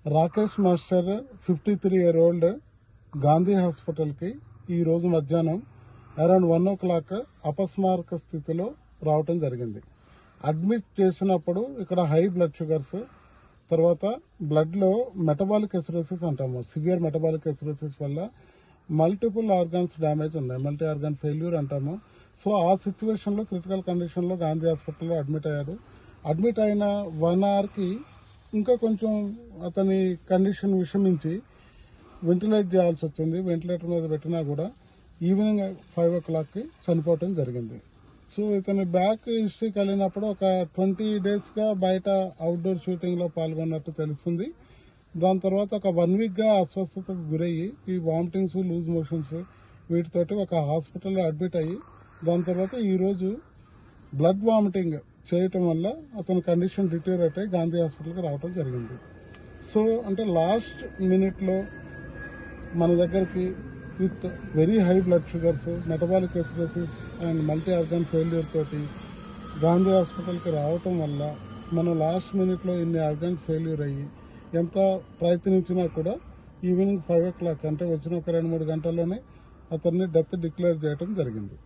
Rakesh master 53-year-old Gandhi హాస్పిటల్కి ఈరోజు మధ్యాహ్నం అరౌండ్ 1 o'clock అపస్మారక స్థితిలో రావటం జరిగింది. అడ్మిట్ చేసినప్పుడు ఇక్కడ హై బ్లడ్ షుగర్స్, తర్వాత బ్లడ్లో మెటబాలిక్ ఎసిరోసిస్ అంటాము, సివియర్ మెటబాలిక్ ఎసిరోసిస్ వల్ల మల్టిపుల్ ఆర్గాన్స్ డ్యామేజ్ ఉన్నాయి, మల్టీ ఆర్గాన్ ఫెయిల్యూర్ అంటాము. సో ఆ సిచ్యువేషన్లో క్రిటికల్ కండిషన్లో గాంధీ హాస్పిటల్లో అడ్మిట్ అయ్యాడు. అడ్మిట్ అయిన 1 hourకి ఇంకా కొంచెం అతని కండిషన్ విషమించి వెంటిలేట్ చేయాల్సి వచ్చింది. వెంటిలేటర్ మీద పెట్టినా కూడా ఈవినింగ్ 5 o'clockకి చనిపోవటం జరిగింది. సో ఇతని బ్యాక్ హిస్టరీకి వెళ్ళినప్పుడు ఒక 20 daysగా బయట అవుట్డోర్ షూటింగ్లో పాల్గొన్నట్టు తెలుస్తుంది. దాని తర్వాత ఒక 1 weekగా అస్వస్థతకు గురయ్యి ఈ వామిటింగ్స్, లూజ్ మోషన్స్ వీటితోటి ఒక హాస్పిటల్లో అడ్మిట్ అయ్యి దాని తర్వాత ఈరోజు బ్లడ్ వామిటింగ్ చేయటం వల్ల అతని కండిషన్ డిటీరియరేట్ అయ్యి గాంధీ హాస్పిటల్కి రావడం జరిగింది. సో అంటే లాస్ట్ మినిట్లో మన దగ్గరికి with very high blood sugars, metabolic acidosis and multi organ failure తోటి గాంధీ హాస్పిటల్కి రావటం వల్ల మనం లాస్ట్ మినిట్లో ఇన్ని ఆర్గాన్స్ ఫెయిల్యూర్ అయ్యి ఎంత ప్రయత్నించినా కూడా ఈవినింగ్ 5 o'clock అంటే వచ్చిన ఒక 2-3 గంటల్లోనే అతన్ని డెత్ డిక్లేర్ చేయడం జరిగింది.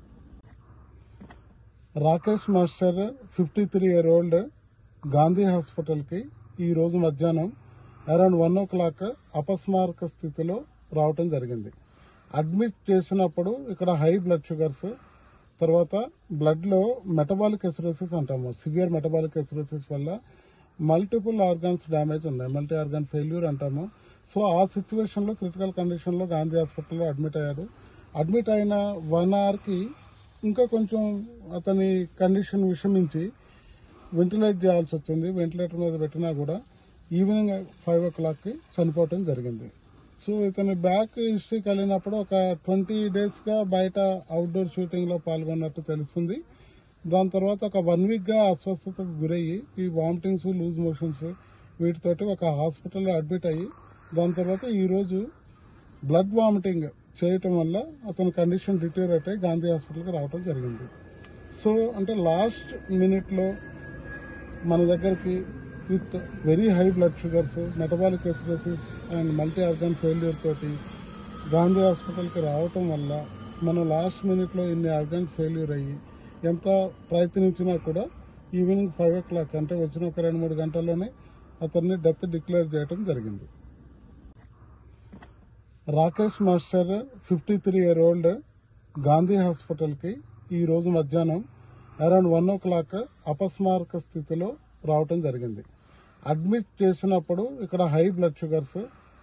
రాకేష్ మాస్టర్ 53-year-old గాంధీ హాస్పిటల్కి ఈరోజు మధ్యాహ్నం అరౌండ్ 1 o'clock అపస్మారక స్థితిలో రావటం జరిగింది. అడ్మిట్ చేసినప్పుడు ఇక్కడ హై బ్లడ్ షుగర్స్, తర్వాత బ్లడ్లో మెటబాలిక్ ఎసిరోసిస్ అంటాము, సివియర్ మెటబాలిక్ ఎసిరోసిస్ వల్ల మల్టిపుల్ ఆర్గాన్స్ డ్యామేజ్ ఉన్నాయి, మల్టీ ఆర్గాన్ ఫెయిల్యూర్ అంటాము. సో ఆ సిచ్యువేషన్లో క్రిటికల్ కండిషన్లో గాంధీ హాస్పిటల్లో అడ్మిట్ అయ్యాడు. అడ్మిట్ అయిన 1 hourకి ఇంకా కొంచెం అతని కండిషన్ విషమించి వెంటిలేట్ చేయాల్సి వచ్చింది. వెంటిలేటర్ మీద పెట్టినా కూడా ఈవినింగ్ 5 o'clockకి చనిపోవటం జరిగింది. సో ఇతని బ్యాక్ హిస్టరీకి వెళ్ళినప్పుడు ఒక 20 daysగా బయట అవుట్డోర్ షూటింగ్లో పాల్గొన్నట్టు తెలుస్తుంది. దాని తర్వాత ఒక 1 weekగా అస్వస్థతకు గురయ్యి ఈ వామిటింగ్స్, లూజ్ మోషన్స్ వీటితోటి ఒక హాస్పిటల్లో అడ్మిట్ అయ్యి దాని తర్వాత ఈరోజు బ్లడ్ వామిటింగ్ చేయటం వల్ల అతని కండిషన్ డిటీరియరేట్ అయ్యి గాంధీ హాస్పిటల్కి రావడం జరిగింది. సో అంటే లాస్ట్ మినిట్లో మన దగ్గరికి with very high blood sugars, metabolic acidosis and multi organ failure తోటి గాంధీ హాస్పిటల్కి రావటం వల్ల మనం లాస్ట్ మినిట్లో ఇన్ని ఆర్గాన్స్ ఫెయిల్యూర్ అయ్యి ఎంత ప్రయత్నించినా కూడా ఈవినింగ్ 5 o'clock అంటే వచ్చిన ఒక 2-3 గంటల్లోనే అతన్ని డెత్ డిక్లేర్ చేయడం జరిగింది. రాకేష్ మాస్టర్ 53-year-old గాంధీ హాస్పిటల్కి ఈరోజు మధ్యాహ్నం అరౌండ్ 1 o'clock అపస్మారక స్థితిలో రావటం జరిగింది. అడ్మిట్ చేసినప్పుడు ఇక్కడ హై బ్లడ్ షుగర్స్,